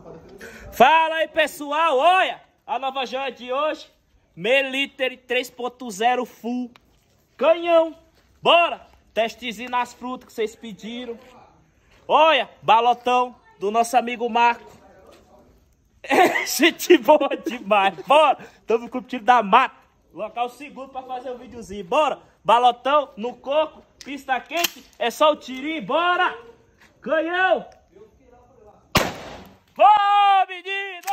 Fala aí, pessoal, olha a nova joia de hoje, Meliter 3.0 Full, canhão, bora, testezinho nas frutas que vocês pediram, olha, balotão do nosso amigo Marco, gente boa demais, bora, estamos com o tiro da mata, local seguro para fazer o videozinho, bora, balotão no coco, pista quente, é só o tirinho, bora, canhão! Ô, menino!